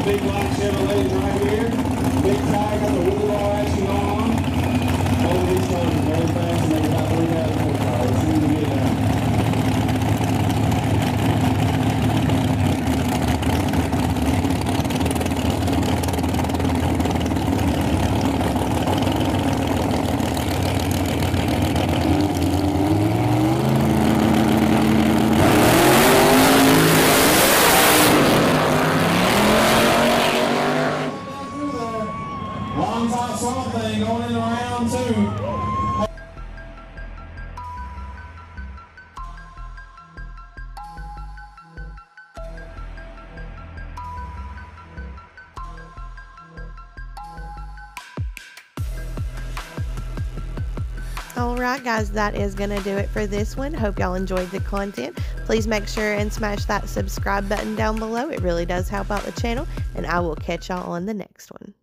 big black Chevrolet right here. Big tire, got the wheel bar action on. All of these cars are very fast and make about 3,000 horsepower. Let's see if we can get it out. Long top swamp thing going into round 2. Alright guys, that is going to do it for this one. Hope y'all enjoyed the content. Please make sure and smash that subscribe button down below. It really does help out the channel, and I will catch y'all on the next one.